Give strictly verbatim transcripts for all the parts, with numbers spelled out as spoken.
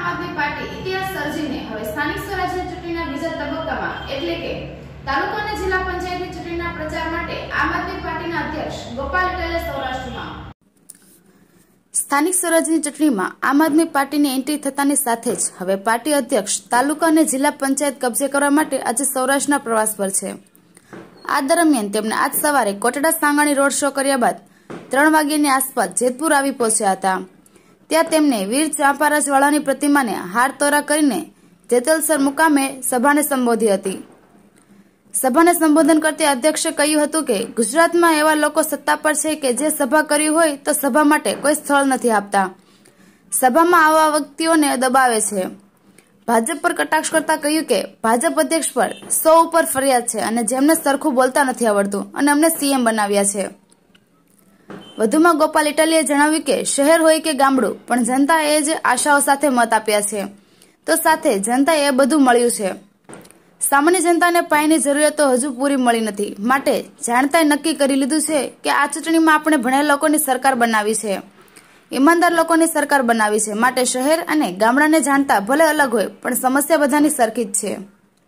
આમ આદમી પાર્ટી ઇતિહાસ સર્જીને હવે સ્થાનિક સ્વરાજ્ય ચૂંટણીના બીજા તબક્કામાં એટલે કે તાલુકા અને જિલ્લા પંચાયતની ચૂંટણીના પ્રચાર માટે આમ આદમી પાર્ટીના અધ્યક્ષ ગોપાલ ઇટાલિયા સૌરાષ્ટ્રમાં સ્થાનિક સ્વરાજ્યની ચૂંટણીમાં આમ આદમી પાર્ટીની એન્ટ્રી થતાની સાથે જ હવે પાર્ટી અધ્યક્ષ તાલુકા અને જિલ્લા પંચાયત કબજે કરવા માટે આજે સૌરાષ્ટ્રના પ્રવાસ પર છે। આ દરમિયાન તેમણે આજ સવારે કોટડા સાંગાણી રોડ શો કર્યા બાદ ત્રણ વાગ્યાની આસપાસ જેતપુર આવી પહોંચ્યા હતા। ત્યાં તેમને વીર ચાંપારાજવાળાની પ્રતિમાને હાર તોરા કરીને જેતલસર મુકામે સભાને સંબોધી હતી। સભાને સંબોધન કરતી અધ્યક્ષે કહ્યું હતું કે ગુજરાતમાં એવા લોકો સત્તા પર છે કે જે સભા કરી હોય તો સભા માટે કોઈ સ્થળ નથી આપતા, સભામાં આવા વ્યક્તિઓને દબાવે છે। ભાજપ પર કટાક્ષ કરતા કહ્યું કે ભાજપ અધ્યક્ષ પર સો ઉપર ફરિયાદ છે અને જેમને સરખું બોલતા નથી આવડતું અને અમને સીએમ બનાવ્યા છે। વધુમાં ગોપાલ ઇટાલિયાએ જણાવ્યું કે શહેર હોય કે ગામડું પણ જનતાએ જ આશાઓ સાથે મત આપ્યા છે તો સાથે જનતાએ એ બધું મળ્યું છે। સામાન્ય જનતાને પાયાની જરૂરિયાતો હજુ પૂરી મળી નથી, માટે જાણતાએ નક્કી કરી લીધું છે કે આ ચૂંટણીમાં આપણે ભણેલા લોકોની સરકાર બનાવી છે, ઈમાનદાર લોકોની સરકાર બનાવી છે, માટે શહેર અને ગામડાને જાણતા ભલે અલગ હોય પણ સમસ્યા બધાની સરખી જ છે।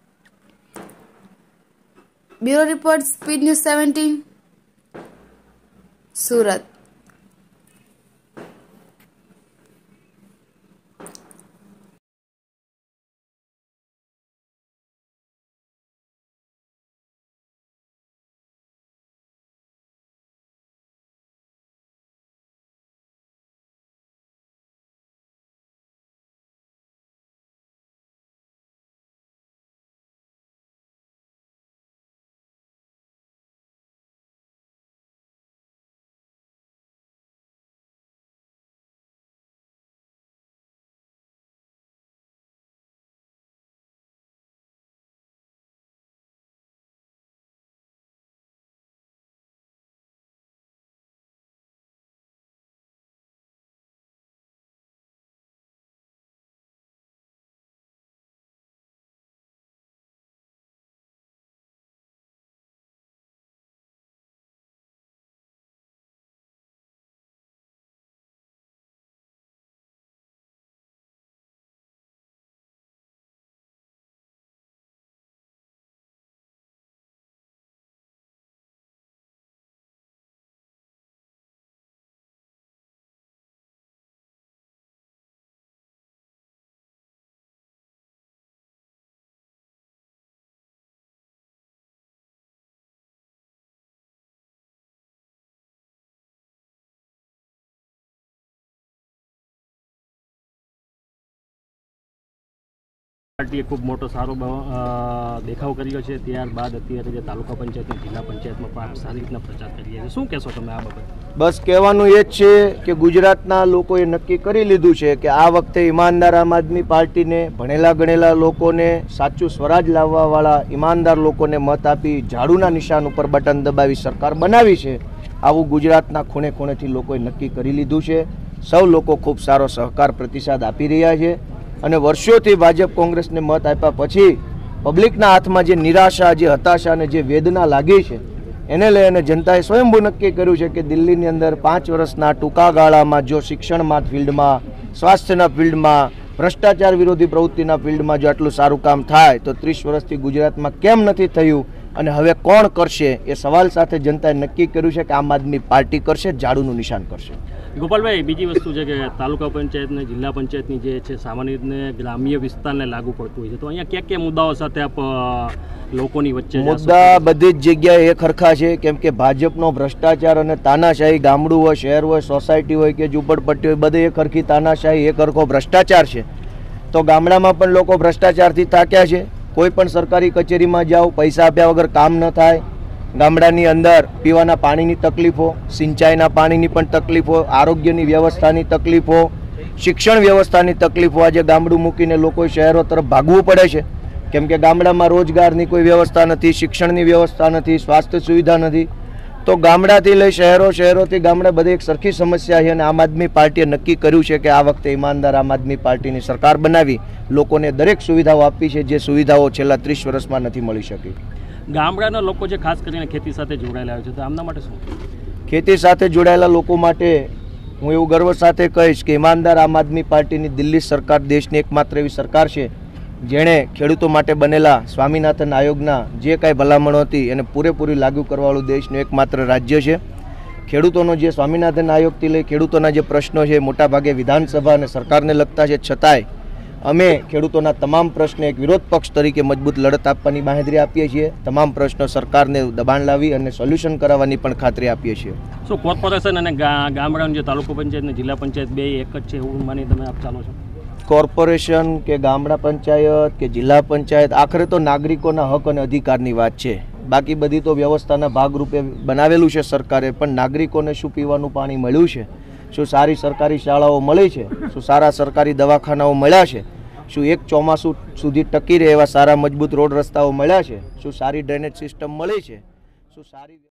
Bureau report, speed news seventeen, Surat. પાર્ટીએ ખૂબ મોટો સારો દેખાવ કર્યો છે, ત્યારબાદ અત્યારે જે તાલુકા પંચાયત અને જિલ્લા પંચાયતમાં પણ આપ સારી રીતના પ્રચાર કરી રહ્યા છે, શું કહેશો તમે આ બાબતે? બસ કહેવાનું એ જ છે કે ગુજરાતના લોકોએ નક્કી કરી લીધું છે કે આ વખતે ઈમાનદાર આમ આદમી પાર્ટીને, ભણેલા ગણેલા લોકોને, સાચું સ્વરાજ લાવવાવાળા ઈમાનદાર લોકોને મત આપી ઝાડુના નિશાન ઉપર બટન દબાવી સરકાર બનાવી છે। આવું ગુજરાતના ખૂણે ખૂણેથી લોકોએ નક્કી કરી લીધું છે। સૌ લોકો ખૂબ સારો સહકાર પ્રતિસાદ આપી રહ્યા છે અને વર્ષોથી ભાજપ કોંગ્રેસને મત આપ્યા પછી પબ્લિકના હાથમાં જે નિરાશા, જે હતાશા અને જે વેદના લાગી છે એને લઈને જનતાએ સ્વયંભૂ નક્કી કર્યું છે કે દિલ્હીની અંદર પાંચ વર્ષના ટૂંકા ગાળામાં જો શિક્ષણમાં ફિલ્ડમાં, સ્વાસ્થ્યના ફિલ્ડમાં, ભ્રષ્ટાચાર વિરોધી પ્રવૃત્તિના ફિલ્ડમાં જો આટલું સારું કામ થાય તો ત્રીસ વર્ષથી ગુજરાતમાં કેમ નથી થયું અને હવે કોણ કરશે એ સવાલ સાથે જનતાએ નક્કી કર્યું છે કે આમ આદમી પાર્ટી કરશે, ઝાડુનું નિશાન કરશે। ગોપાલભાઈ, બીજી વસ્તુ છે કે તાલુકા પંચાયત અને જિલ્લા પંચાયતની જે છે સામાન્ય રીતે ગ્રામ્ય વિસ્તારને લાગુ પડતું હોય છે, તો અહીંયા કયા કયા મુદ્દાઓ સાથે આપ લોકોની વચ્ચે મુદ્દા બધી જ જગ્યાએ એક સરખા છે, કેમ કે ભાજપનો ભ્રષ્ટાચાર અને તાનાશાહી, ગામડું હોય, શહેર હોય, સોસાયટી હોય કે ઝૂંપડપટ્ટી હોય, બધે એક સરખી તાનાશાહી, એક સરખો ભ્રષ્ટાચાર છે। તો ગામડામાં પણ લોકો ભ્રષ્ટાચારથી થાક્યા છે। કોઈ પણ સરકારી કચેરીમાં જાઓ, પૈસા આપ્યા વગર કામ ન થાય। ગામડાની અંદર પીવાના પાણીની તકલીફો, સિંચાઈના પાણીની પણ તકલીફો, આરોગ્યની વ્યવસ્થાની તકલીફો, શિક્ષણ વ્યવસ્થાની તકલીફો। આજે ગામડું મૂકીને લોકો શહેરો તરફ ભાગવું પડે છે કેમ કે ગામડામાં રોજગારની કોઈ વ્યવસ્થા નથી, શિક્ષણની વ્યવસ્થા નથી, સ્વાસ્થ્ય સુવિધા નથી। તો ગામડાથી લઈ શહેરો, શહેરોથી ગામડા બધે એક સરખી સમસ્યા છે અને આમ આદમી પાર્ટીએ નક્કી કર્યું છે કે આ વખતે ઈમાનદાર આમ આદમી પાર્ટીની સરકાર બનાવી લોકોને દરેક સુવિધાઓ આપી છે જે સુવિધાઓ છેલ્લા ત્રીસ વર્ષમાં નથી મળી શકી। ગામડાના લોકો જે ખાસ કરીને ખેતી સાથે જોડાયેલા છે તો આમના માટે શું? ખેતી સાથે જોડાયેલા લોકો માટે હું એવું ગર્વ સાથે કહીશ કે ઈમાનદાર આમ આદમી પાર્ટીની દિલ્હી સરકાર દેશની એકમાત્ર એવી સરકાર છે જેણે ખેડૂતો માટે બનેલા સ્વામિનાથન આયોગના જે કાંઈ ભલામણો હતી એને પૂરેપૂરી લાગુ કરવાવાળું દેશનું એકમાત્ર રાજ્ય છે. ખેડૂતોનો જે સ્વામિનાથન આયોગથી લઈ ખેડૂતોના જે પ્રશ્નો છે મોટાભાગે વિધાનસભા અને સરકારને લગતા છે, છતાંય અમે ખેડૂતોના તમામ પ્રશ્નો એક વિરોધ પક્ષ તરીકે મજબૂત લડત આપવાની બાંહેધરી આપીએ છીએ. તમામ પ્રશ્નો સરકારને દબાણ લાવી અને સોલ્યુશન કરાવવાની પણ ખાતરી આપીએ છીએ. શું કોર્પોરેશન અને ગામડાનું જે તાલુકા પંચાયત અને જિલ્લા પંચાયત બે એક જ છે એવું માની તમે આપ ચાલો છો? કોર્પોરેશન કે ગામડા પંચાયત કે જિલ્લા પંચાયત આખરે તો નાગરિકોના હક અને અધિકારની વાત છે. બાકી બધી તો વ્યવસ્થાના ભાગરૂપે બનાવેલું છે સરકારે, પણ નાગરિકોને શું પીવાનું પાણી મળ્યું છે, શું સારી સરકારી શાળાઓ મળી છે, શું સારા સરકારી દવાખાનાઓ મળ્યા છે, શું એક ચોમાસું સુધી ટકી રહે એવા સારા મજબૂત રોડ રસ્તાઓ મળ્યા છે, શું સારી ડ્રેનેજ સિસ્ટમ મળી છે, શું સારી